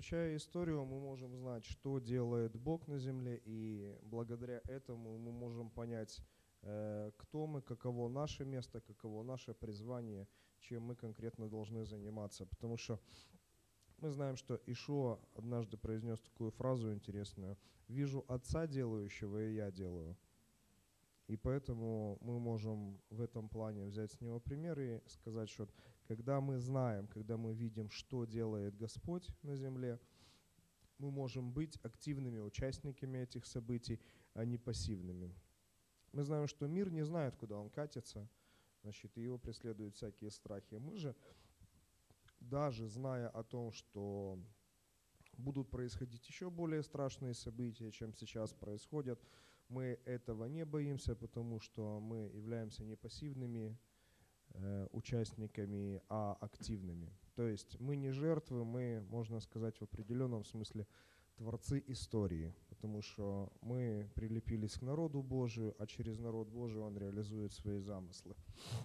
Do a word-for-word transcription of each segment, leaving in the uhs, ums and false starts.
изучая историю, мы можем знать, что делает Бог на земле, и благодаря этому мы можем понять, кто мы, каково наше место, каково наше призвание, чем мы конкретно должны заниматься. Потому что мы знаем, что Ишуа однажды произнес такую фразу интересную: «Вижу Отца делающего, и я делаю». И поэтому мы можем в этом плане взять с него пример и сказать, что когда мы знаем, когда мы видим, что делает Господь на земле, мы можем быть активными участниками этих событий, а не пассивными. Мы знаем, что мир не знает, куда он катится, значит, и его преследуют всякие страхи. Мы же, даже зная о том, что будут происходить еще более страшные события, чем сейчас происходят, мы этого не боимся, потому что мы являемся не пассивными э, участниками, а активными. То есть мы не жертвы, мы, можно сказать, в определенном смысле творцы истории, потому что мы прилепились к народу Божию, а через народ Божий он реализует свои замыслы.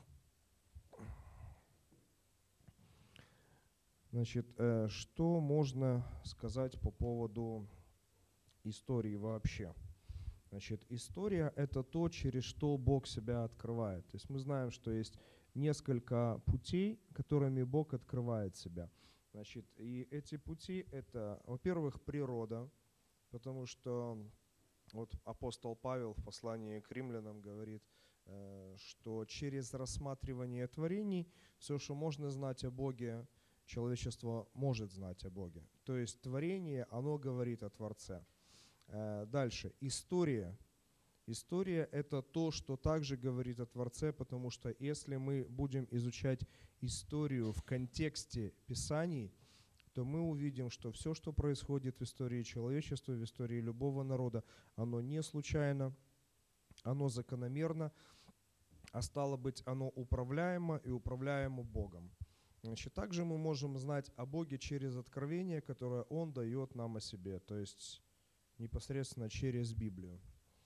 Значит, э, что можно сказать по поводу истории вообще? Значит, история – это то, через что Бог себя открывает. То есть мы знаем, что есть несколько путей, которыми Бог открывает себя. Значит, и эти пути – это, во-первых, природа, потому что вот апостол Павел в послании к римлянам говорит, что через рассматривание творений все, что можно знать о Боге, человечество может знать о Боге. То есть творение, оно говорит о Творце. Дальше. История. История – это то, что также говорит о Творце, потому что если мы будем изучать историю в контексте Писаний, то мы увидим, что все, что происходит в истории человечества, в истории любого народа, оно не случайно, оно закономерно, а стало быть, оно управляемо и управляемо Богом. Значит, также мы можем знать о Боге через откровение, которое Он дает нам о себе, то есть непосредственно через Библию.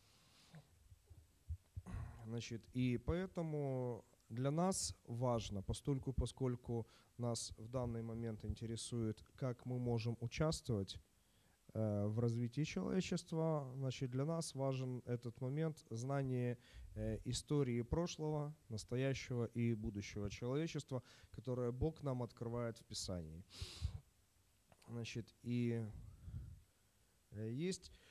Значит, и поэтому для нас важно, постольку, поскольку нас в данный момент интересует, как мы можем участвовать э, в развитии человечества, значит, для нас важен этот момент знания э, истории прошлого, настоящего и будущего человечества, которое Бог нам открывает в Писании. Значит, и есть...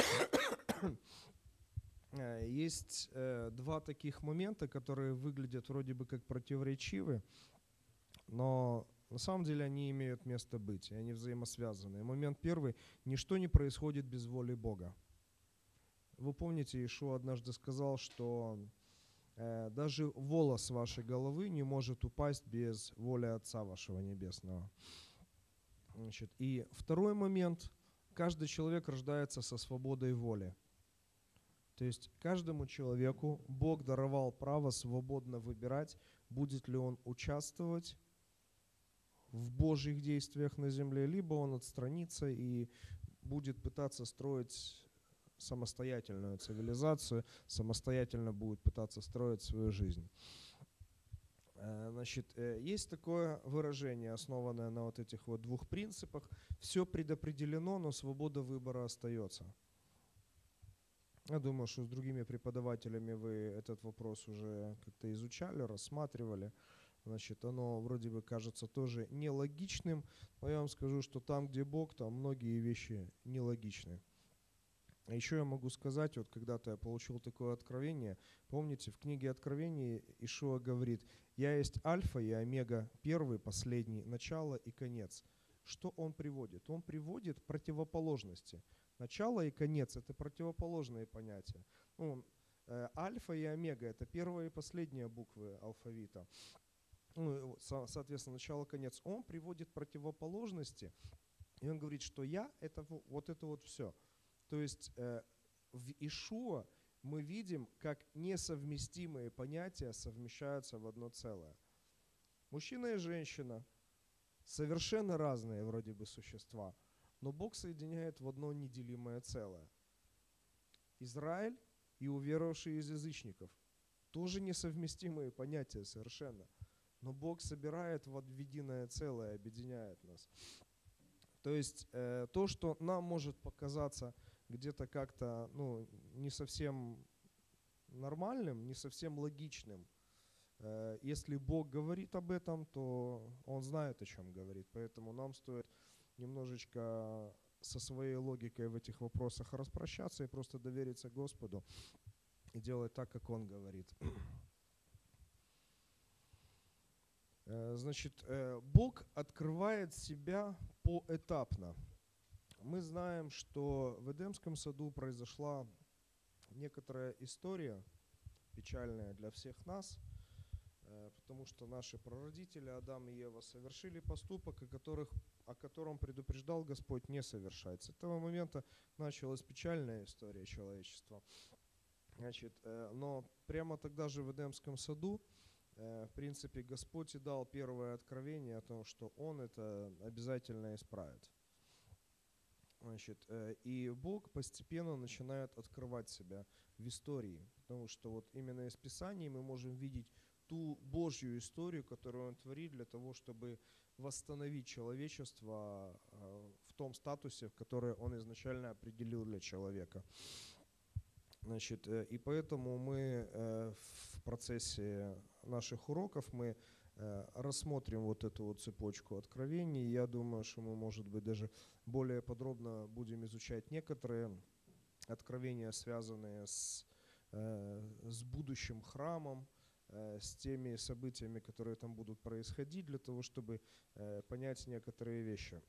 Есть э, два таких момента, которые выглядят вроде бы как противоречивы, но на самом деле они имеют место быть, и они взаимосвязаны. Момент первый – ничто не происходит без воли Бога. Вы помните, Иешуа однажды сказал, что э, даже волос вашей головы не может упасть без воли Отца вашего Небесного. Значит, и второй момент – каждый человек рождается со свободой воли. То есть каждому человеку Бог даровал право свободно выбирать, будет ли он участвовать в Божьих действиях на земле, либо он отстранится и будет пытаться строить самостоятельную цивилизацию, самостоятельно будет пытаться строить свою жизнь. Значит, есть такое выражение, основанное на вот этих вот двух принципах: все предопределено, но свобода выбора остается. Я думаю, что с другими преподавателями вы этот вопрос уже как-то изучали, рассматривали. Значит, оно вроде бы кажется тоже нелогичным, но я вам скажу, что там, где Бог, там многие вещи нелогичны. А еще я могу сказать, вот когда-то я получил такое откровение, помните, в книге Откровений Иешуа говорит: «Я есть Альфа и Омега, первый, последний, начало и конец». Что он приводит? Он приводит противоположности. Начало и конец – это противоположные понятия. Ну, э, альфа и омега – это первая и последняя буквы алфавита. Ну, со, соответственно, начало, конец. Он приводит противоположности, и он говорит, что я – это вот это вот все. То есть э, в Иешуа мы видим, как несовместимые понятия совмещаются в одно целое. Мужчина и женщина – совершенно разные вроде бы существа, но Бог соединяет в одно неделимое целое. Израиль и уверовавшие из язычников – тоже несовместимые понятия совершенно, но Бог собирает в единое целое, объединяет нас. То есть э, то, что нам может показаться где-то как-то ну, не совсем нормальным, не совсем логичным, э, если Бог говорит об этом, то Он знает, о чем говорит. Поэтому нам стоит немножечко со своей логикой в этих вопросах распрощаться и просто довериться Господу и делать так, как Он говорит. Значит, Бог открывает себя поэтапно. Мы знаем, что в Эдемском саду произошла некоторая история, печальная для всех нас, потому что наши прародители, Адам и Ева, совершили поступок, о, которых, о котором предупреждал Господь не совершать. С этого момента началась печальная история человечества. Значит, но прямо тогда же в Эдемском саду, в принципе, Господь и дал первое откровение о том, что Он это обязательно исправит. Значит, и Бог постепенно начинает открывать себя в истории, потому что вот именно из Писаний мы можем видеть ту Божью историю, которую Он творит для того, чтобы восстановить человечество в том статусе, в который Он изначально определил для человека. Значит, и поэтому мы в процессе наших уроков мы рассмотрим вот эту вот цепочку откровений. Я думаю, что мы, может быть, даже более подробно будем изучать некоторые откровения, связанные с, с будущим храмом, с теми событиями, которые там будут происходить, для того, чтобы понять некоторые вещи.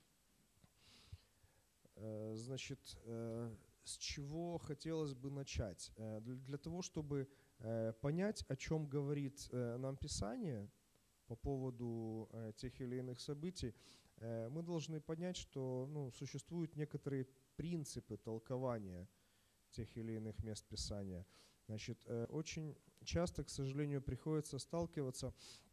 Значит, с чего хотелось бы начать? Для того, чтобы понять, о чем говорит нам Писание по поводу тех или иных событий, мы должны понять, что ну, существуют некоторые принципы толкования тех или иных мест Писания. Значит, очень часто, к сожалению, приходится сталкиваться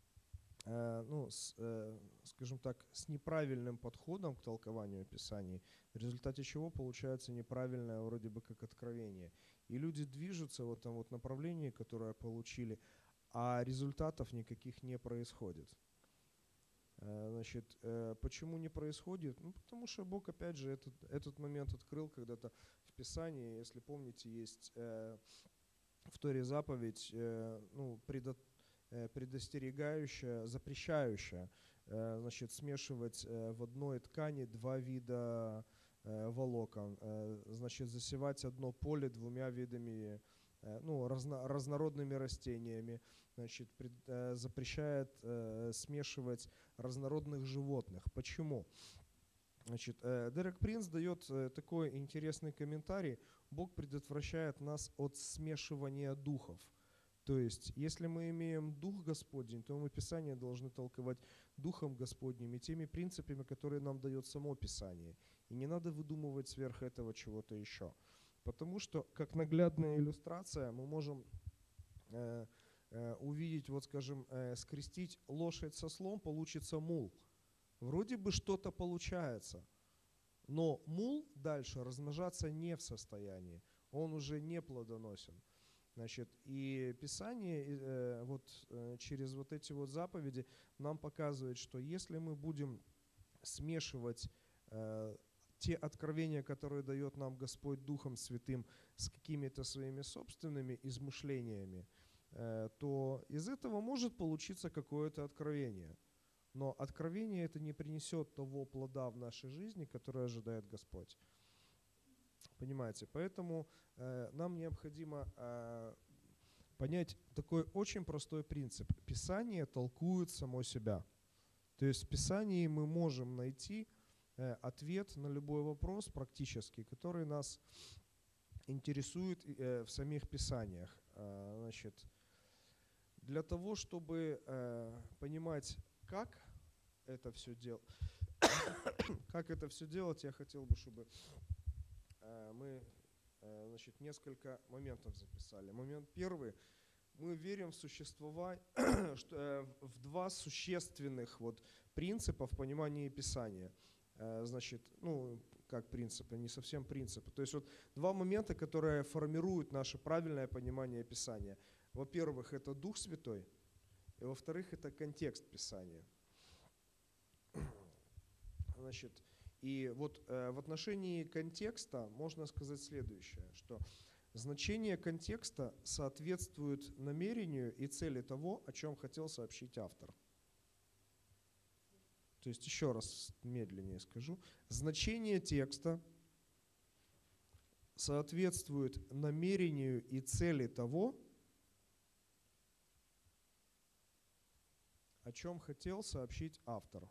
ну, с, скажем так, с неправильным подходом к толкованию Писаний, в результате чего получается неправильное вроде бы как откровение. И люди движутся в этом вот направлении, которое получили, а результатов никаких не происходит. Значит, почему не происходит? Ну, потому что Бог, опять же, этот, этот момент открыл когда-то в Писании. Если помните, есть в Торе заповедь, ну, предот предостерегающая, запрещающая, значит, смешивать в одной ткани два вида волокон, значит, засевать одно поле двумя видами, ну, разно, разнородными растениями, значит, пред, запрещает смешивать разнородных животных. Почему? Значит, Дерек Принц дает такой интересный комментарий: Бог предотвращает нас от смешивания духов. То есть, если мы имеем Дух Господень, то мы Писание должны толковать Духом Господним и теми принципами, которые нам дает само Писание. И не надо выдумывать сверх этого чего-то еще. Потому что, как наглядная иллюстрация, мы можем э, э, увидеть, вот скажем, э, скрестить лошадь со слом, получится мул. Вроде бы что-то получается, но мул дальше размножаться не в состоянии, он уже не плодоносен. Значит, и Писание э, вот, э, через вот эти вот заповеди нам показывает, что если мы будем смешивать э, те откровения, которые дает нам Господь Духом Святым, с какими-то своими собственными измышлениями, э, то из этого может получиться какое-то откровение. Но откровение это не принесет того плода в нашей жизни, который ожидает Господь. Понимаете? Поэтому э, нам необходимо э, понять такой очень простой принцип. Писание толкует само себя. То есть в Писании мы можем найти э, ответ на любой вопрос практически, который нас интересует э, в самих Писаниях. Э, значит, для того, чтобы э, понимать, как это все делать, как это все делать, я хотел бы, чтобы мы, значит, несколько моментов записали. Момент первый. Мы верим в существование, в два существенных вот принципа в понимании Писания. Значит, ну, как принципы, не совсем принципы. То есть вот два момента, которые формируют наше правильное понимание Писания. Во-первых, это Дух Святой, и во-вторых, это контекст Писания. Значит, И вот э, в отношении контекста можно сказать следующее, что значение контекста соответствует намерению и цели того, о чем хотел сообщить автор. То есть еще раз медленнее скажу. Значение текста соответствует намерению и цели того, о чем хотел сообщить автор.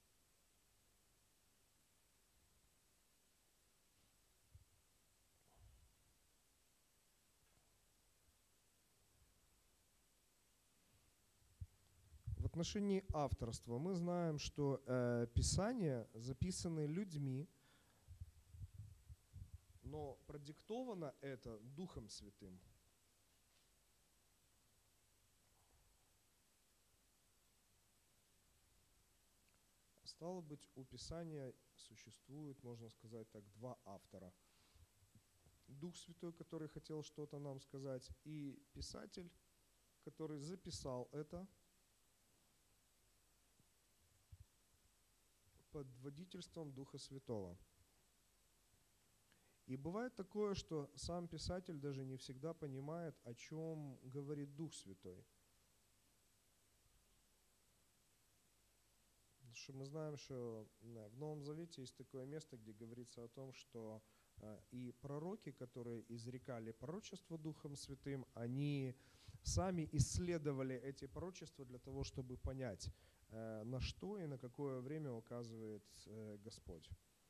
В отношении авторства мы знаем, что э, Писания записаны людьми, но продиктовано это Духом Святым. Стало быть, у Писания существует, можно сказать так, два автора. Дух Святой, который хотел что-то нам сказать, и писатель, который записал это под водительством Духа Святого. И бывает такое, что сам писатель даже не всегда понимает, о чем говорит Дух Святой. Потому что мы знаем, что в Новом Завете есть такое место, где говорится о том, что и пророки, которые изрекали пророчество Духом Святым, они сами исследовали эти пророчества для того, чтобы понять, на что и на какое время указывает Господь.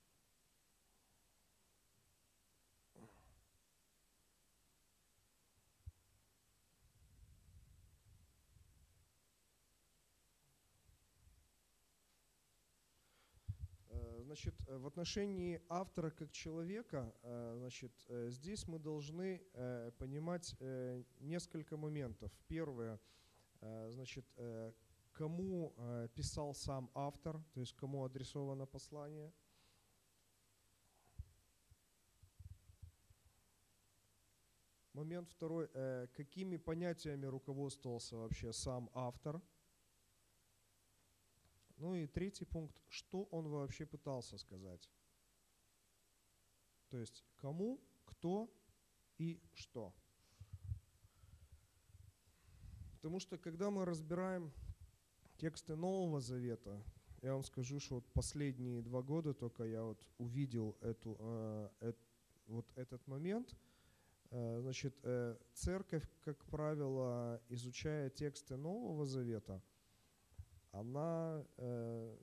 Значит, в отношении автора как человека, значит, здесь мы должны понимать несколько моментов. Первое, значит, кому писал сам автор, то есть кому адресовано послание. Момент второй, какими понятиями руководствовался вообще сам автор. Ну и третий пункт, что он вообще пытался сказать. То есть кому, кто и что. Потому что когда мы разбираем тексты Нового Завета, я вам скажу, что вот последние два года только я вот увидел эту, э, э, вот этот момент. Э, значит, э, церковь, как правило, изучая тексты Нового Завета, она э,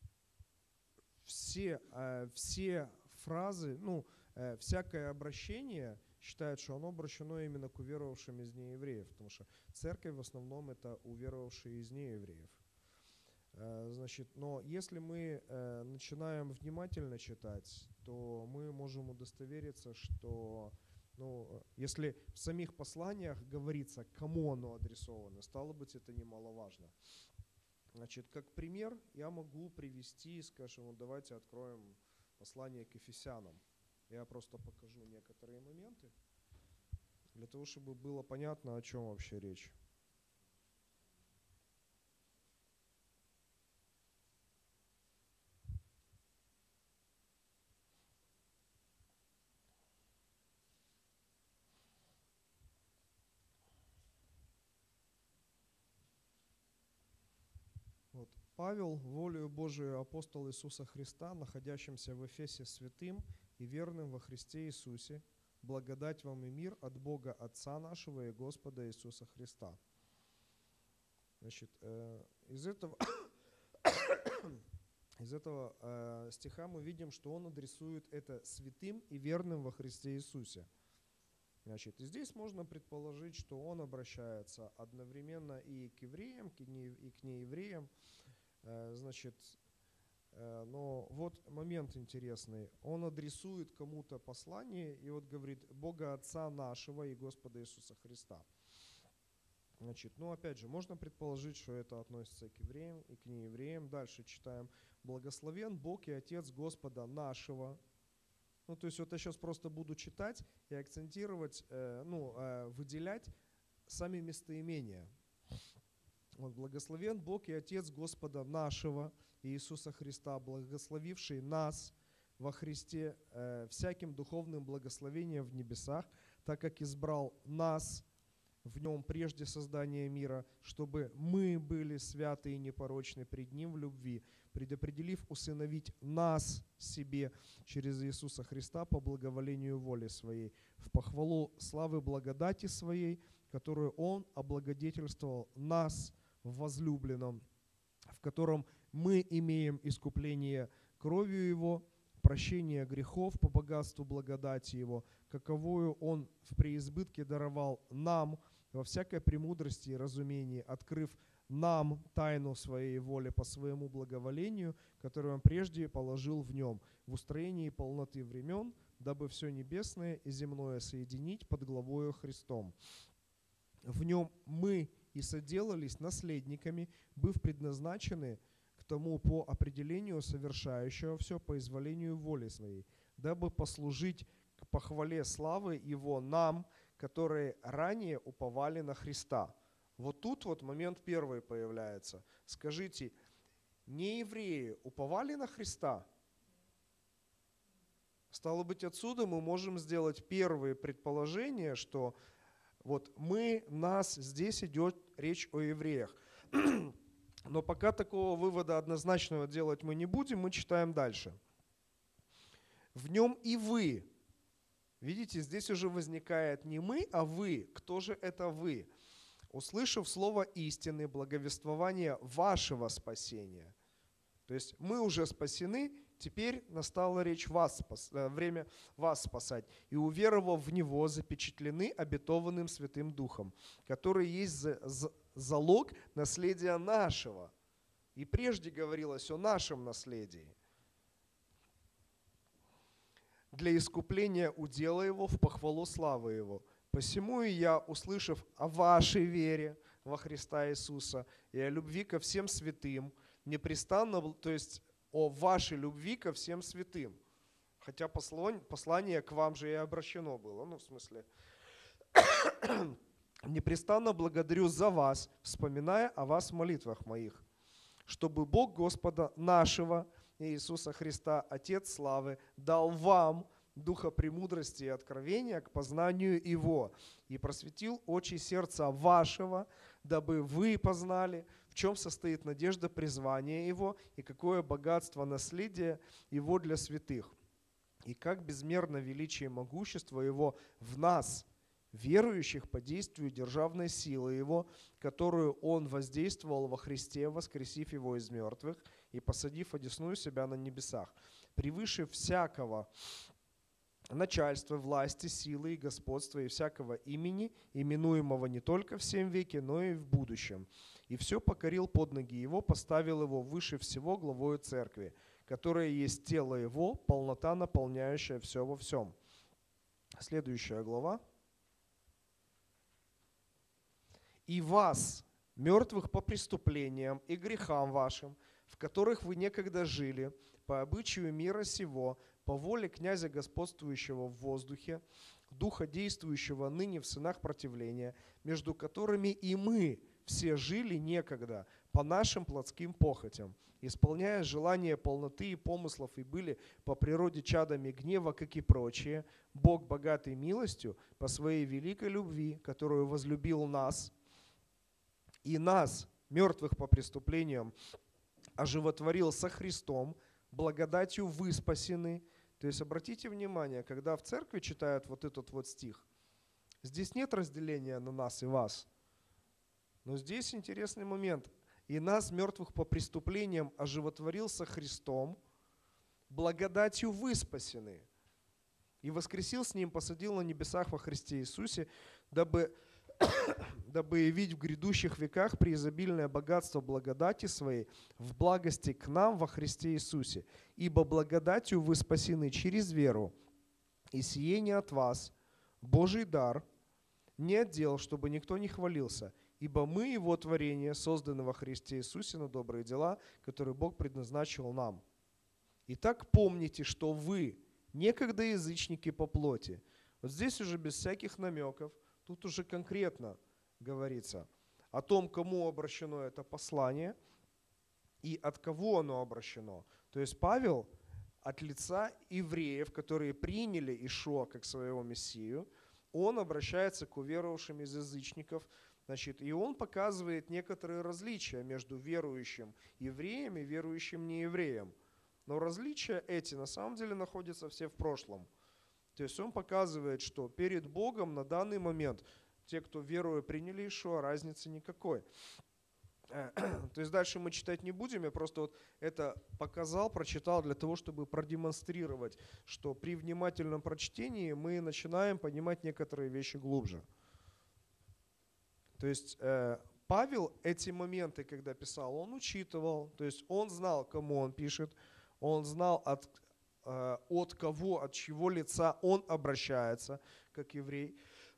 все, э, все фразы, ну, э, всякое обращение считает, что оно обращено именно к уверовавшим из неевреев, потому что церковь в основном это уверовавшие из неевреев. Э, значит, но если мы э, начинаем внимательно читать, то мы можем удостовериться, что ну, если в самих посланиях говорится, кому оно адресовано, стало быть, это немаловажно. Значит, как пример я могу привести, скажем, вот давайте откроем послание к Ефесянам. Я просто покажу некоторые моменты, для того, чтобы было понятно, о чем вообще речь. Вот. Павел, волею Божию апостол Иисуса Христа, находящимся в Эфесе святым и верным во Христе Иисусе, благодать вам и мир от Бога Отца нашего и Господа Иисуса Христа. Значит, э, из этого, из этого э, стиха мы видим, что он адресует это святым и верным во Христе Иисусе. Значит, и здесь можно предположить, что он обращается одновременно и к евреям, и к неевреям. Значит, но вот момент интересный. Он адресует кому-то послание и вот говорит Бога Отца нашего и Господа Иисуса Христа. Значит, ну опять же, можно предположить, что это относится к евреям и к неевреям. Дальше читаем. Благословен Бог и Отец Господа нашего. Ну, то есть вот я сейчас просто буду читать и акцентировать, э, ну, э, выделять сами местоимения. Вот, благословен Бог и Отец Господа нашего Иисуса Христа, благословивший нас во Христе э, всяким духовным благословением в небесах, так как избрал нас в нем прежде создания мира, чтобы мы были святы и непорочны пред Ним в любви, предопределив усыновить нас себе через Иисуса Христа по благоволению воли Своей, в похвалу славы благодати Своей, которую Он облагодетельствовал нас в возлюбленном, в котором мы имеем искупление кровью Его, прощение грехов по богатству благодати Его, каковую Он в преизбытке даровал нам во всякой премудрости и разумении, открыв нам тайну Своей воли по Своему благоволению, которую Он прежде положил в Нем, в устроении полноты времен, дабы все небесное и земное соединить под главою Христом. В Нем мы и соделались наследниками, быв предназначены к тому по определению совершающего все по изволению воли Своей, дабы послужить к похвале славы Его нам, которые ранее уповали на Христа. Вот тут вот момент первый появляется. Скажите, не евреи уповали на Христа? Стало быть, отсюда мы можем сделать первые предположения, что вот мы, нас, здесь идет речь о евреях. Но пока такого вывода однозначного делать мы не будем, мы читаем дальше. В нем и вы. Видите, здесь уже возникает не мы, а вы. Кто же это вы? Услышав слово истины, благовествование вашего спасения. То есть мы уже спасены, теперь настала речь вас, время вас спасать. И уверовав в Него, запечатлены обетованным Святым Духом, который есть залог наследия нашего. И прежде говорилось о нашем наследии. Для искупления удела Его в похвалу славы Его. Посему и я, услышав о вашей вере во Христа Иисуса и о любви ко всем святым, непрестанно, то есть о вашей любви ко всем святым. Хотя послание к вам же и обращено было, ну в смысле, непрестанно благодарю за вас, вспоминая о вас в молитвах моих, чтобы Бог Господа нашего Иисуса Христа, Отец славы, дал вам духа премудрости и откровения к познанию Его и просветил очи сердца вашего, дабы вы познали, в чем состоит надежда призвания Его и какое богатство наследия Его для святых, и как безмерно величие и могущество Его в нас, верующих по действию державной силы Его, которую Он воздействовал во Христе, воскресив Его из мертвых и посадив одесную себя на небесах, превыше всякого начальства, власти, силы и господства и всякого имени, именуемого не только в сем веке, но и в будущем. И все покорил под ноги Его, поставил Его выше всего главою церкви, которая есть тело Его, полнота, наполняющая все во всем. Следующая глава. И вас, мертвых по преступлениям и грехам вашим, в которых вы некогда жили, по обычаю мира сего, по воле князя господствующего в воздухе, духа действующего ныне в сынах противления, между которыми и мы все жили некогда по нашим плотским похотям, исполняя желания полноты и помыслов, и были по природе чадами гнева, как и прочие, Бог, богатый милостью, по своей великой любви, которую возлюбил нас, и нас, мертвых по преступлениям, оживотворил со Христом, благодатью вы спасены. То есть обратите внимание, когда в церкви читают вот этот вот стих, здесь нет разделения на нас и вас. Но здесь интересный момент. И нас, мертвых по преступлениям, оживотворил со Христом, благодатью вы спасены. И воскресил с Ним, посадил на небесах во Христе Иисусе, дабы, дабы явить в грядущих веках преизобильное богатство благодати Своей в благости к нам во Христе Иисусе. Ибо благодатью вы спасены через веру, и сие не от вас, Божий дар, не от дел, чтобы никто не хвалился, ибо мы Его творение, созданы во Христе Иисусе на добрые дела, которые Бог предназначил нам. Итак, помните, что вы некогда язычники по плоти. Вот здесь уже без всяких намеков, тут уже конкретно говорится о том, кому обращено это послание и от кого оно обращено. То есть Павел от лица евреев, которые приняли Ишуа как своего Мессию, он обращается к уверовавшим из язычников, значит, и он показывает некоторые различия между верующим евреем и верующим неевреем. Но различия эти на самом деле находятся все в прошлом. То есть он показывает, что перед Богом на данный момент те, кто веруя приняли Ишуа, разницы никакой. То есть дальше мы читать не будем, я просто вот это показал, прочитал для того, чтобы продемонстрировать, что при внимательном прочтении мы начинаем понимать некоторые вещи глубже. То есть э, Павел эти моменты, когда писал, он учитывал, то есть он знал, кому он пишет, он знал, от, э, от кого, от чьего лица он обращается, как еврей.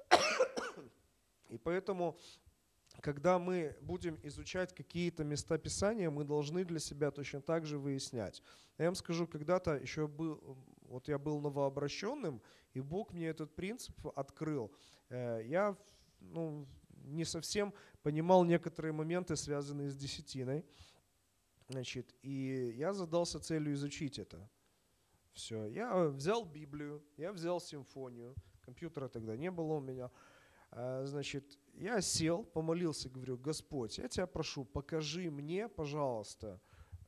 И поэтому, когда мы будем изучать какие-то места Писания, мы должны для себя точно так же выяснять. Я вам скажу, когда-то еще был, вот я был новообращенным, и Бог мне этот принцип открыл. Я ну, не совсем понимал некоторые моменты, связанные с десятиной. Значит, и я задался целью изучить это. Все. Я взял Библию, я взял симфонию, компьютера тогда не было у меня. Значит, я сел, помолился, говорю: Господь, я тебя прошу, покажи мне, пожалуйста,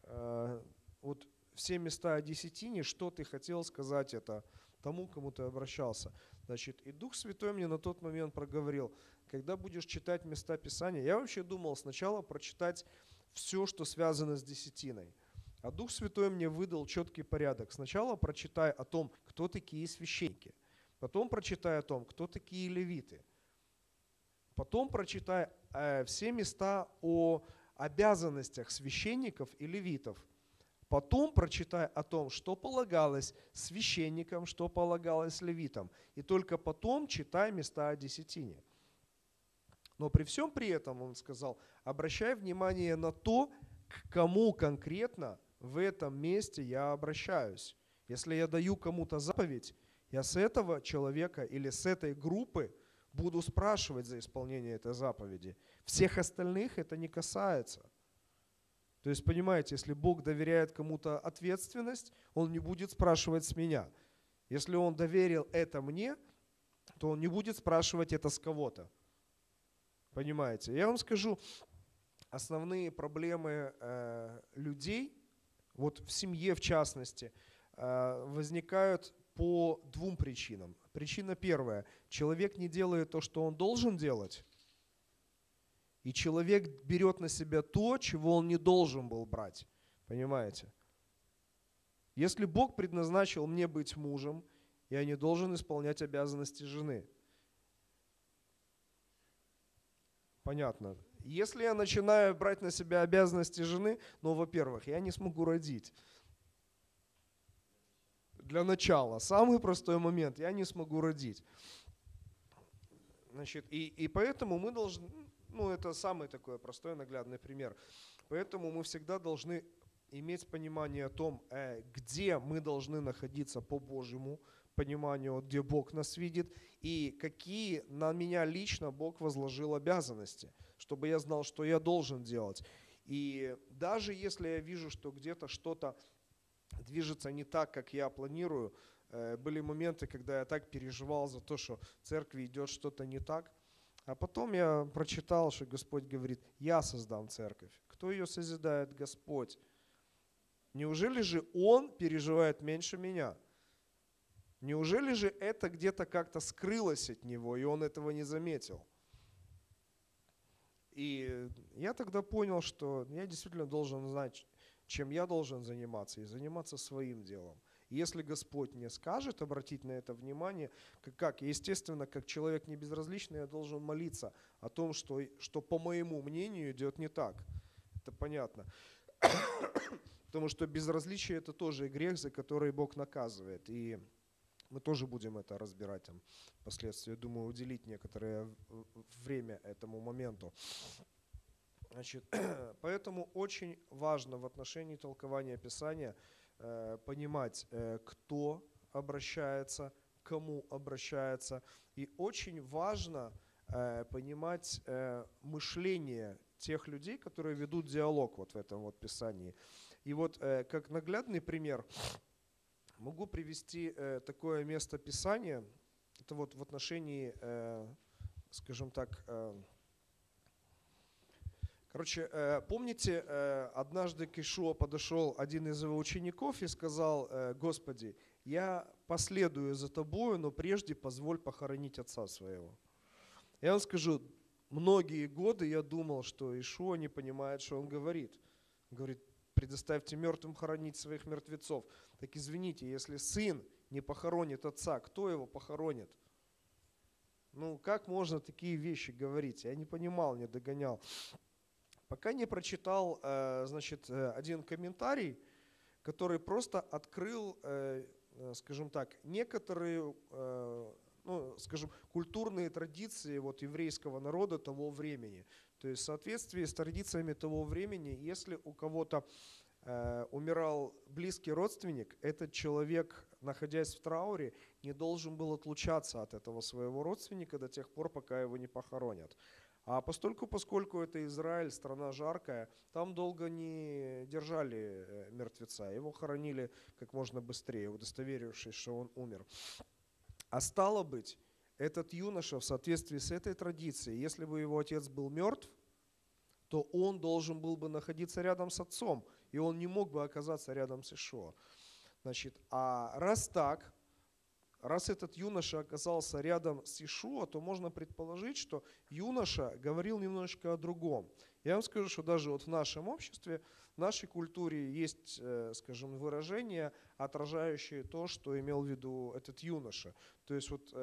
вот все места о десятине, что ты хотел сказать это тому, кому ты обращался. Значит, и Дух Святой мне на тот момент проговорил: когда будешь читать места Писания, я вообще думал сначала прочитать все, что связано с десятиной. А Дух Святой мне выдал четкий порядок. Сначала прочитай о том, кто такие священники. Потом прочитай о том, кто такие левиты. Потом прочитай э, все места о обязанностях священников и левитов. Потом прочитай о том, что полагалось священникам, что полагалось левитам. И только потом читай места о десятине. Но при всем при этом, он сказал, обращай внимание на то, к кому конкретно в этом месте я обращаюсь. Если я даю кому-то заповедь, я с этого человека или с этой группы буду спрашивать за исполнение этой заповеди. Всех остальных это не касается. То есть, понимаете, если Бог доверяет кому-то ответственность, Он не будет спрашивать с меня. Если Он доверил это мне, то Он не будет спрашивать это с кого-то. Понимаете? Я вам скажу, основные проблемы э, людей, вот в семье в частности, э, возникают по двум причинам. Причина первая. Человек не делает то, что он должен делать, и человек берет на себя то, чего он не должен был брать. Понимаете? Если Бог предназначил мне быть мужем, я не должен исполнять обязанности жены. Понятно. Если я начинаю брать на себя обязанности жены, ну, во-первых, я не смогу родить. Для начала. Самый простой момент. Я не смогу родить. Значит, и, и поэтому мы должны, ну, это самый такой простой наглядный пример. Поэтому мы всегда должны иметь понимание о том, где мы должны находиться по Божьему пониманию, где Бог нас видит, и какие на меня лично Бог возложил обязанности, чтобы я знал, что я должен делать. И даже если я вижу, что где-то что-то движется не так, как я планирую, были моменты, когда я так переживал за то, что в церкви идет что-то не так, а потом я прочитал, что Господь говорит: я создам церковь. Кто ее созидает? Господь. Неужели же Он переживает меньше меня? Неужели же это где-то как-то скрылось от Него, и Он этого не заметил? И я тогда понял, что я действительно должен знать, чем я должен заниматься, и заниматься своим делом. И если Господь мне скажет обратить на это внимание, как, как естественно, как человек не безразличный, я должен молиться о том, что, что по моему мнению идет не так. Это понятно. Потому что безразличие – это тоже грех, за который Бог наказывает. И мы тоже будем это разбирать там, впоследствии. Думаю, уделить некоторое время этому моменту. Значит, поэтому очень важно в отношении толкования Писания э, понимать, э, кто обращается, к кому обращается. И очень важно э, понимать э, мышление тех людей, которые ведут диалог вот в этом вот Писании. И вот э, как наглядный пример, Могу привести э, такое место Писания. Это вот в отношении, э, скажем так, э, короче, э, помните, э, однажды к Ишуа подошел один из его учеников и сказал: э, «Господи, я последую за тобою, но прежде позволь похоронить отца своего». Я вам скажу, многие годы я думал, что Ишуа не понимает, что он говорит. Он говорит: предоставьте мертвым хоронить своих мертвецов. Так извините, если сын не похоронит отца, кто его похоронит? Ну, как можно такие вещи говорить? Я не понимал, не догонял. Пока не прочитал, значит, один комментарий, который просто открыл, скажем так, некоторые, ну, скажем, культурные традиции вот еврейского народа того времени. То есть в соответствии с традициями того времени, если у кого-то э, умирал близкий родственник, этот человек, находясь в трауре, не должен был отлучаться от этого своего родственника до тех пор, пока его не похоронят. А постольку, поскольку это Израиль, страна жаркая, там долго не держали мертвеца. Его хоронили как можно быстрее, удостоверившись, что он умер. А стало быть, этот юноша в соответствии с этой традицией, если бы его отец был мертв, то он должен был бы находиться рядом с отцом, и он не мог бы оказаться рядом с Ишуа. Значит, а раз так, раз этот юноша оказался рядом с Ишуа, то можно предположить, что юноша говорил немножечко о другом. Я вам скажу, что даже вот в нашем обществе, в нашей культуре есть, скажем, выражения, отражающие то, что имел в виду этот юноша. То есть вот,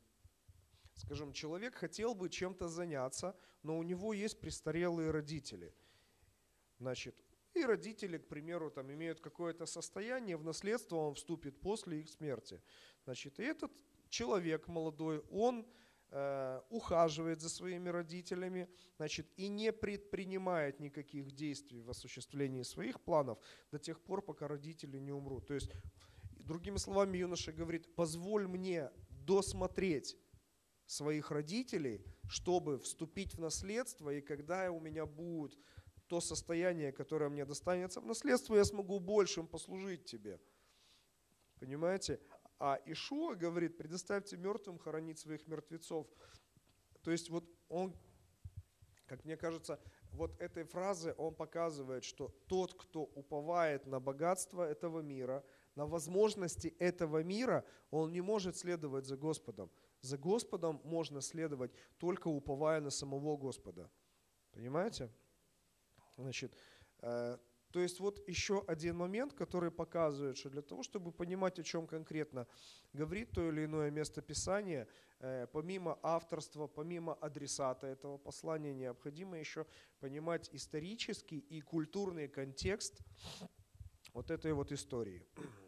скажем, человек хотел бы чем-то заняться, но у него есть престарелые родители. Значит, и родители, к примеру, там, имеют какое-то состояние, в наследство он вступит после их смерти. Значит, и этот человек молодой, он э, ухаживает за своими родителями, значит, и не предпринимает никаких действий в осуществлении своих планов до тех пор, пока родители не умрут. То есть, другими словами, юноша говорит: позволь мне досмотреть своих родителей, чтобы вступить в наследство, и когда у меня будет то состояние, которое мне достанется в наследство, я смогу большим послужить тебе. Понимаете? А Ишуа говорит: предоставьте мертвым хоронить своих мертвецов. То есть вот он, как мне кажется, вот этой фразой он показывает, что тот, кто уповает на богатство этого мира, на возможности этого мира, он не может следовать за Господом. За Господом можно следовать, только уповая на самого Господа. Понимаете? Значит, э, то есть вот еще один момент, который показывает, что для того, чтобы понимать, о чем конкретно говорит то или иное место Писания, э, помимо авторства, помимо адресата этого послания, необходимо еще понимать исторический и культурный контекст вот этой вот истории.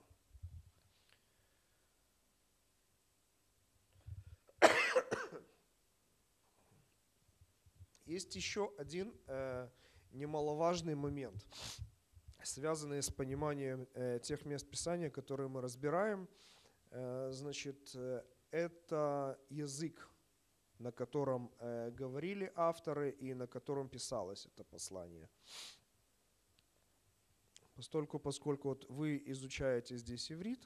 Есть еще один э, немаловажный момент, связанный с пониманием э, тех мест Писания, которые мы разбираем. Э, значит, э, это язык, на котором э, говорили авторы и на котором писалось это послание. Постольку, поскольку вот вы изучаете здесь иврит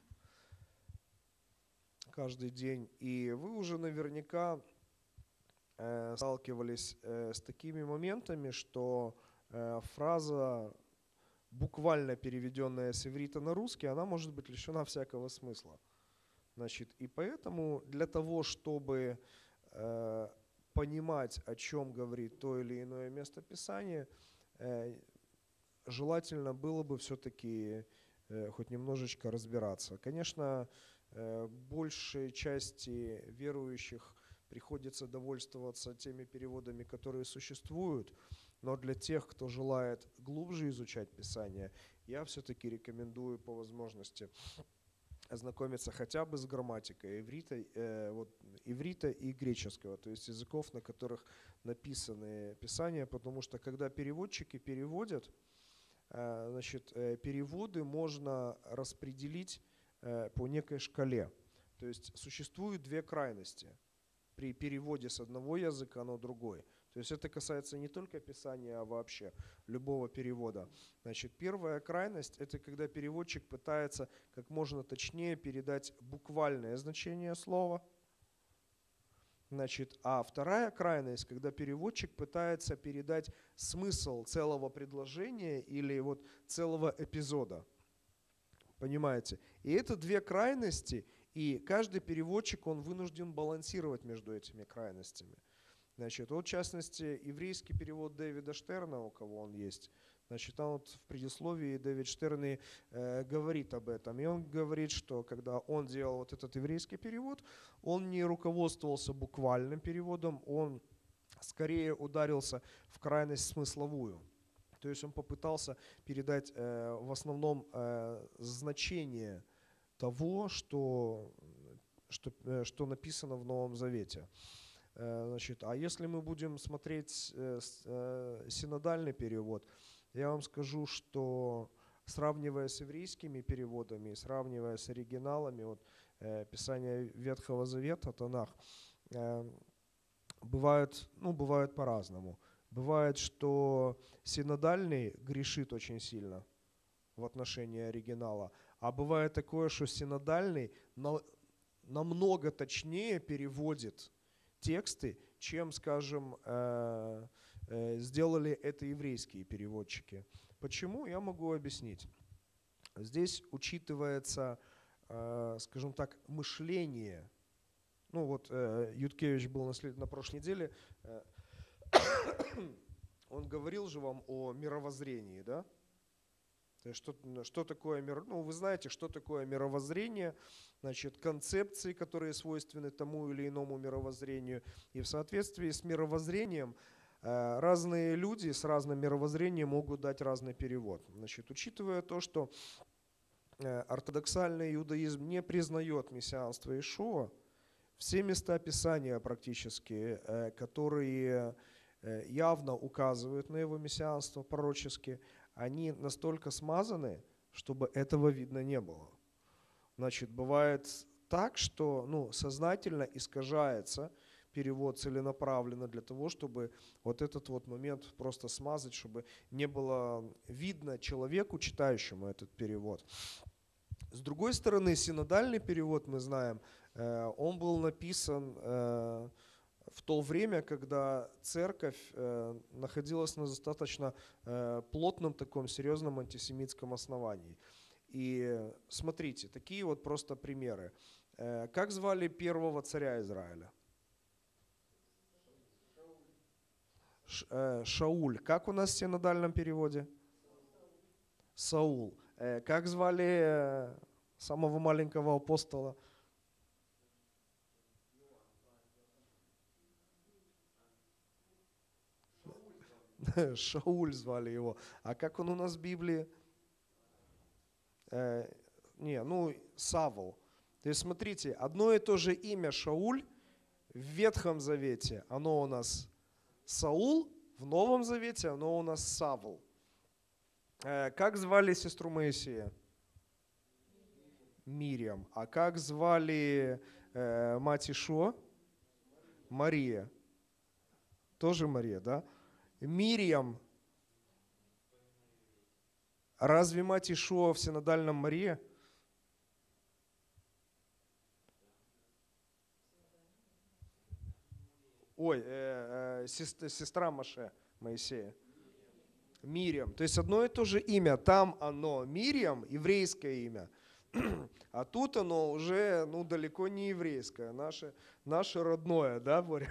каждый день, и вы уже наверняка э, сталкивались э, с такими моментами, что э, фраза, буквально переведенная с иврита на русский, она может быть лишена всякого смысла. Значит, и поэтому для того, чтобы э, понимать, о чем говорит то или иное место Писания, э, желательно было бы все-таки э, хоть немножечко разбираться. Конечно, э, большей части верующих приходится довольствоваться теми переводами, которые существуют, но для тех, кто желает глубже изучать Писание, я все-таки рекомендую по возможности ознакомиться хотя бы с грамматикой иврита, э, вот, иврита и греческого, то есть языков, на которых написаны Писания, потому что когда переводчики переводят, э, значит, э, переводы можно распределить э, по некой шкале. То есть существуют две крайности при переводе с одного языка на другой. То есть это касается не только Писания, а вообще любого перевода. Значит, первая крайность – это когда переводчик пытается как можно точнее передать буквальное значение слова. Значит, а вторая крайность, когда переводчик пытается передать смысл целого предложения или вот целого эпизода. Понимаете? И это две крайности, и каждый переводчик, он вынужден балансировать между этими крайностями. Значит, вот в частности, еврейский перевод Дэвида Штерна, у кого он есть, значит, там вот в предисловии Дэвид Штерн э, говорит об этом. И он говорит, что когда он делал вот этот еврейский перевод, он не руководствовался буквальным переводом, он скорее ударился в крайность смысловую. То есть он попытался передать э, в основном э, значение того, что, что, э, что написано в Новом Завете. Э, значит, а если мы будем смотреть э, э, синодальный перевод, я вам скажу, что сравнивая с еврейскими переводами, сравнивая с оригиналами, вот, э, Писания Ветхого Завета, Танах, э, бывает, ну, бывает по-разному. Бывает, что синодальный грешит очень сильно в отношении оригинала, а бывает такое, что синодальный намного точнее переводит тексты, чем, скажем, сделали это еврейские переводчики. Почему? Я могу объяснить. Здесь учитывается, скажем так, мышление. Ну вот Юткевич был на прошлой неделе. Он говорил же вам о мировоззрении, да? То есть что, что такое мир? Ну, вы знаете, что такое мировоззрение, значит, концепции, которые свойственны тому или иному мировоззрению. И в соответствии с мировоззрением разные люди с разным мировоззрением могут дать разный перевод. Значит, учитывая то, что ортодоксальный иудаизм не признает мессианство Иешуа, все места Писания практически, которые явно указывают на его мессианство пророчески, они настолько смазаны, чтобы этого видно не было. Значит, бывает так, что ну, сознательно искажается перевод целенаправленно для того, чтобы вот этот вот момент просто смазать, чтобы не было видно человеку, читающему этот перевод. С другой стороны, синодальный перевод, мы знаем, он был написан в то время, когда церковь находилась на достаточно плотном таком серьезном антисемитском основании. И смотрите, такие вот просто примеры. Как звали первого царя Израиля? Шауль. Как у нас в синодальном переводе? Саул. Как звали самого маленького апостола? Шауль звали его. А как он у нас в Библии? Э, не, ну, Савл. То есть, смотрите, одно и то же имя Шауль в Ветхом Завете, оно у нас Саул, в Новом Завете оно у нас Савл. Э, как звали сестру Моисея? Мирьям. А как звали э, мать Ишуа? Мария. Тоже Мария, да? Мирьям. Разве мать Ишуа в синодальном Мария? Ой, э, э, сестра, сестра Моше, Моисея. Мирьям. То есть одно и то же имя. Там оно Мирьям, еврейское имя. А тут оно уже ну, далеко не еврейское, наше, наше родное, да, Боря?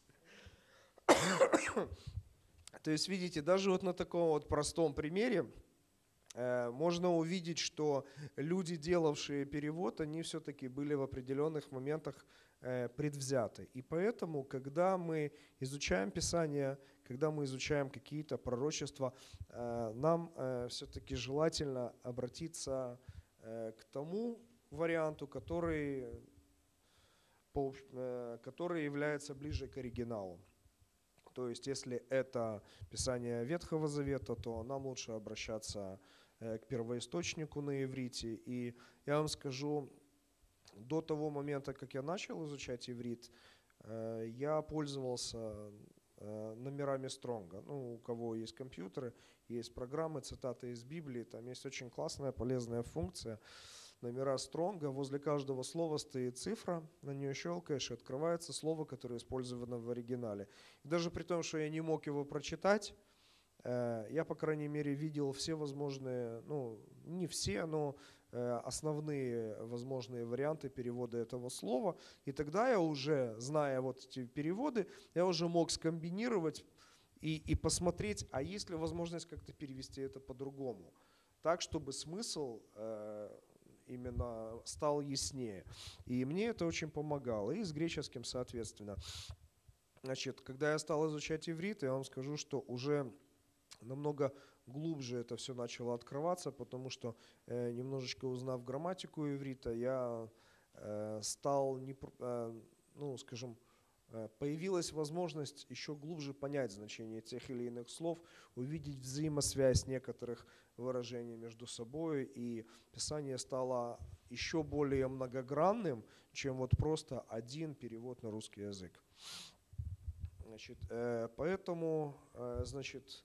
То есть, видите, даже вот на таком вот простом примере э, можно увидеть, что люди, делавшие перевод, они все-таки были в определенных моментах э, предвзяты. И поэтому, когда мы изучаем Писание, когда мы изучаем какие-то пророчества, э, нам э, все-таки желательно обратиться э, к тому варианту, который, по, э, который является ближе к оригиналу. То есть, если это Писание Ветхого Завета, то нам лучше обращаться к первоисточнику на иврите. И я вам скажу, до того момента, как я начал изучать иврит, я пользовался номерами Стронга. Ну, у кого есть компьютеры, есть программы, цитаты из Библии, там есть очень классная, полезная функция. Номера Стронга, возле каждого слова стоит цифра, на нее щелкаешь, и открывается слово, которое использовано в оригинале. И даже при том, что я не мог его прочитать, я, по крайней мере, видел все возможные, ну, не все, но основные возможные варианты перевода этого слова. И тогда я уже, зная вот эти переводы, я уже мог скомбинировать и, и посмотреть, а есть ли возможность как-то перевести это по-другому. Так, чтобы смысл э, именно стал яснее. И мне это очень помогало. И с греческим, соответственно. Значит, когда я стал изучать иврит, я вам скажу, что уже намного глубже это все начало открываться, потому что э, немножечко узнав грамматику иврита, я э, стал, не, э, ну, скажем, э, появилась возможность еще глубже понять значение тех или иных слов, увидеть взаимосвязь некоторых выражений между собой, и Писание стало еще более многогранным, чем вот просто один перевод на русский язык. Значит, э, поэтому, э, значит,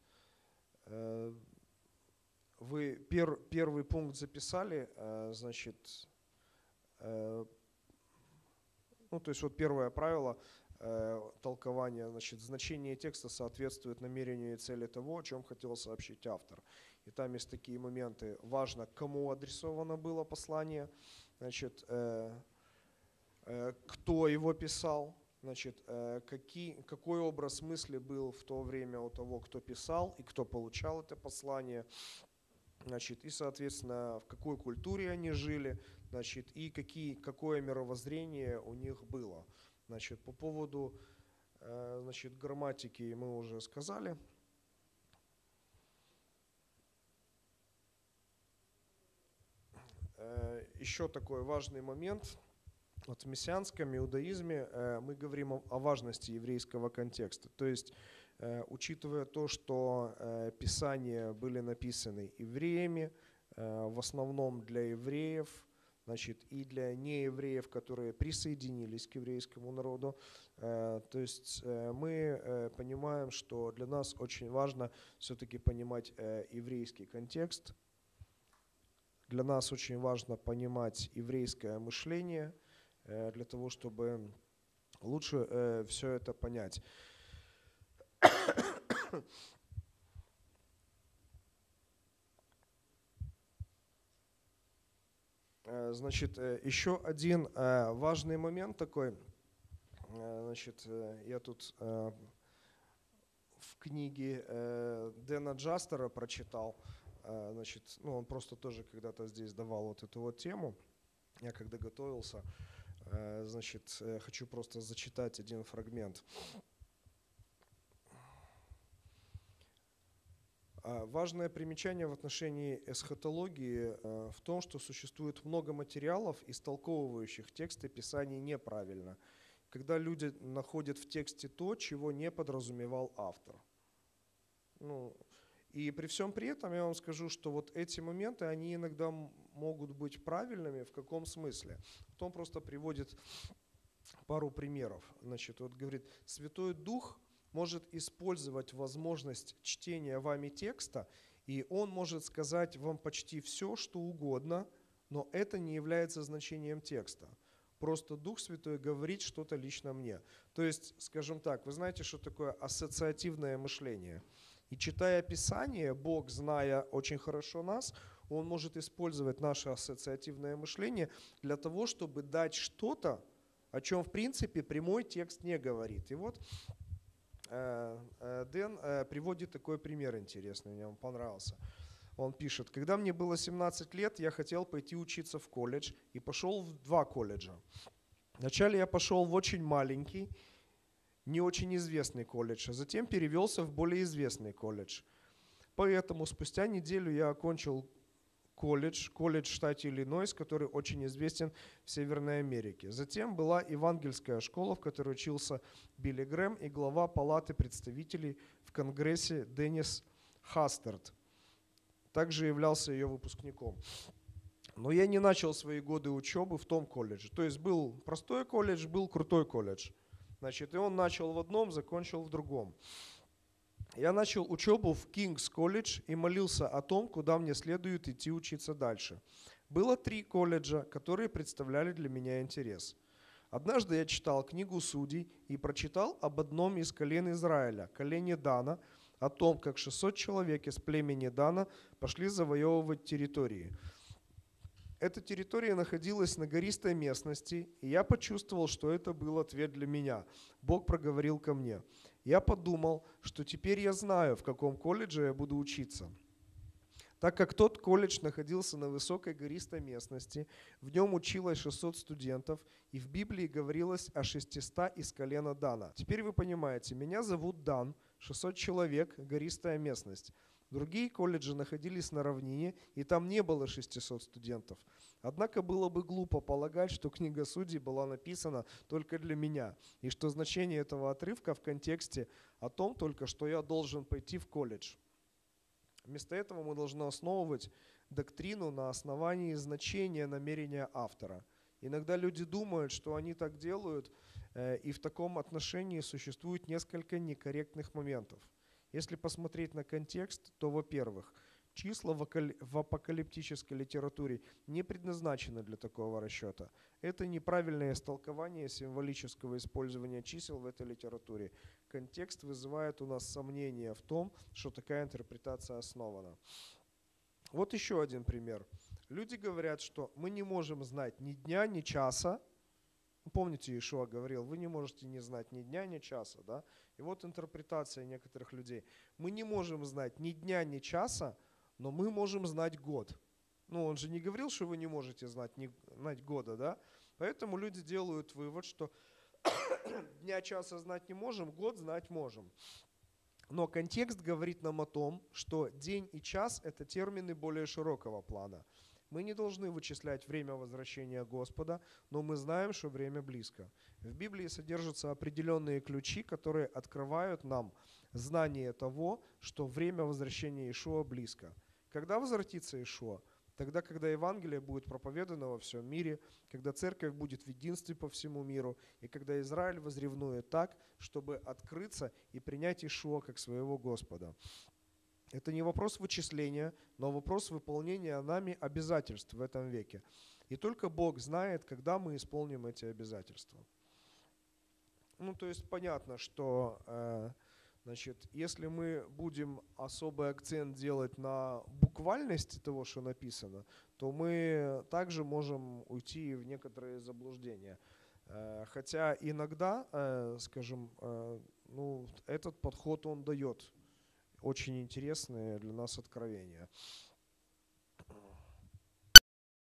вы пер, первый пункт записали, значит, ну, то есть вот первое правило толкования, значит, значение текста соответствует намерению и цели того, о чем хотел сообщить автор. И там есть такие моменты. Важно, кому адресовано было послание, значит, кто его писал. Значит, какие, какой образ мысли был в то время у того, кто писал и кто получал это послание, значит, и, соответственно, в какой культуре они жили, значит, и какие, какое мировоззрение у них было. Значит, по поводу, значит, грамматики мы уже сказали. Еще такой важный момент. Вот в мессианском иудаизме э, мы говорим о, о важности еврейского контекста. То есть, э, учитывая то, что э, Писания были написаны евреями, э, в основном для евреев, значит, и для неевреев, которые присоединились к еврейскому народу, э, то есть э, мы э, понимаем, что для нас очень важно все-таки понимать э, еврейский контекст. Для нас очень важно понимать еврейское мышление, для того, чтобы лучше э, все это понять. Значит, еще один э, важный момент такой. Значит, я тут э, в книге э, Дэна Джастера прочитал. Э, значит, ну, он просто тоже когда-то здесь давал вот эту вот тему. Я когда готовился, значит, хочу просто зачитать один фрагмент. Важное примечание в отношении эсхатологии в том, что существует много материалов, истолковывающих тексты Писаний неправильно, когда люди находят в тексте то, чего не подразумевал автор. Ну, и при всем при этом я вам скажу, что вот эти моменты, они иногда могут быть правильными. В каком смысле? Он просто приводит пару примеров. Значит, вот говорит, Святой Дух может использовать возможность чтения вами текста, и он может сказать вам почти все, что угодно, но это не является значением текста. Просто Дух Святой говорит что-то лично мне. То есть, скажем так, вы знаете, что такое ассоциативное мышление? И читая Писание, Бог, зная очень хорошо нас, Он может использовать наше ассоциативное мышление для того, чтобы дать что-то, о чем в принципе прямой текст не говорит. И вот Дэн приводит такой пример интересный, мне он понравился. Он пишет: когда мне было семнадцать лет, я хотел пойти учиться в колледж и пошел в два колледжа. Вначале я пошел в очень маленький, не очень известный колледж, а затем перевелся в более известный колледж. Поэтому спустя неделю я окончил колледж, колледж в штате Иллинойс, который очень известен в Северной Америке. Затем была евангельская школа, в которой учился Билли Грэм, и глава палаты представителей в Конгрессе Деннис Хастерд. Также являлся ее выпускником. Но я не начал свои годы учебы в том колледже. То есть был простой колледж, был крутой колледж. Значит, и он начал в одном, закончил в другом. Я начал учебу в Кингс колледж и молился о том, куда мне следует идти учиться дальше. Было три колледжа, которые представляли для меня интерес. Однажды я читал книгу Судей и прочитал об одном из колен Израиля, колене Дана, о том, как шестьсот человек из племени Дана пошли завоевывать территории. Эта территория находилась на гористой местности, и я почувствовал, что это был ответ для меня. Бог проговорил ко мне. Я подумал, что теперь я знаю, в каком колледже я буду учиться. Так как тот колледж находился на высокой гористой местности, в нем училось шестьсот студентов, и в Библии говорилось о шестистах из колена Дана. Теперь вы понимаете, меня зовут Дан, шестьсот человек, гористая местность. Другие колледжи находились на равнине, и там не было шестисот студентов. Однако было бы глупо полагать, что книга Судей была написана только для меня, и что значение этого отрывка в контексте о том только, что я должен пойти в колледж. Вместо этого мы должны основывать доктрину на основании значения намерения автора. Иногда люди думают, что они так делают, и в таком отношении существует несколько некорректных моментов. Если посмотреть на контекст, то, во-первых, числа в апокалиптической литературе не предназначены для такого расчета. Это неправильное истолкование символического использования чисел в этой литературе. Контекст вызывает у нас сомнения в том, что такая интерпретация основана. Вот еще один пример. Люди говорят, что мы не можем знать ни дня, ни часа. Помните, Иешуа говорил, вы не можете не знать ни дня, ни часа. Да? И вот интерпретация некоторых людей. Мы не можем знать ни дня, ни часа, но мы можем знать год. Ну, он же не говорил, что вы не можете знать, не, знать года, да? Поэтому люди делают вывод, что дня, часа знать не можем, год знать можем. Но контекст говорит нам о том, что день и час – это термины более широкого плана. Мы не должны вычислять время возвращения Господа, но мы знаем, что время близко. В Библии содержатся определенные ключи, которые открывают нам знание того, что время возвращения Иешуа близко. Когда возвратится Иешуа? Тогда, когда Евангелие будет проповедано во всем мире, когда церковь будет в единстве по всему миру, и когда Израиль возревнует так, чтобы открыться и принять Иешуа как своего Господа. Это не вопрос вычисления, но вопрос выполнения нами обязательств в этом веке. И только Бог знает, когда мы исполним эти обязательства. Ну, то есть понятно, что э, значит, если мы будем особый акцент делать на буквальности того, что написано, то мы также можем уйти в некоторые заблуждения. Э, хотя иногда, э, скажем, э, ну, этот подход он дает очень интересные для нас откровения.